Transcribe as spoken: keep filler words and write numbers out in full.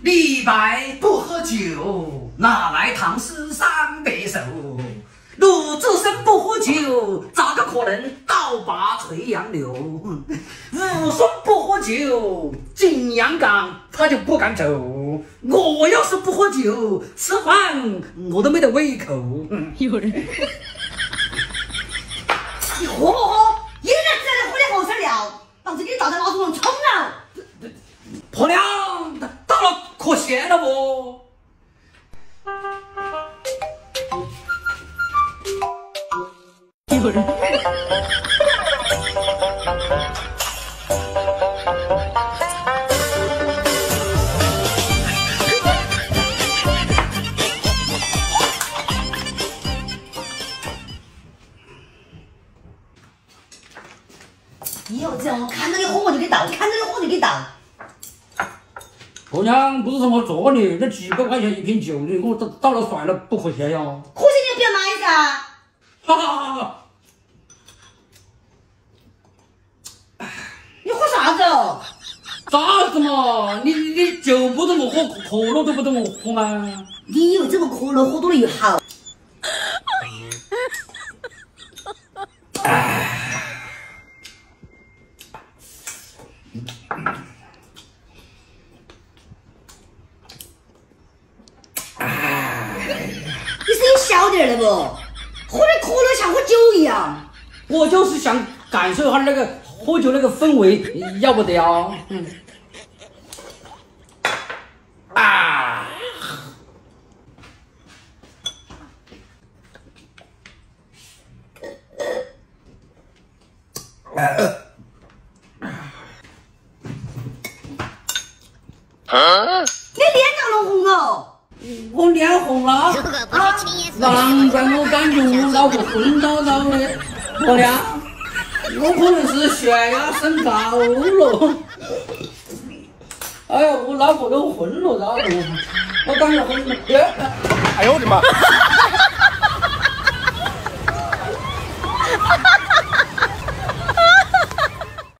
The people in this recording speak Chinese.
李白不喝酒，哪来唐诗三百首？鲁智深不喝酒，咋个可能倒拔垂杨柳？武松不喝酒，进阳岗他就不敢走。我要是不喝酒，吃饭我都没得胃口。 有人， 你喝不喝？一人只能喝点后生料，老子给你倒在老子上冲了！ 婆娘，到了可咸了不？ 有人。 以后只要我看到你喝我就给倒，看到你喝就给倒。 婆娘，不是说我做你，那几百块钱一瓶酒，你给我倒倒了算了，不可惜呀。 可惜你不要买噻。 哈哈哈哈！ 你喝啥子哦？ 啥子嘛？你你酒不怎么喝，可乐都不怎么喝吗？ 你以为这个可乐喝多了又好？你声音小点了不？喝点可乐像喝酒一样。 我就是想感受一下那个喝酒那个氛围，要不得呀？嗯。啊！ 啊！你脸咋弄红了？ 我脸红了啊！难怪我感觉我老婆昏倒倒的。婆娘，我可能是血压升高了。哎呀，我老婆都昏了，然后我感觉很……哎呦我的妈！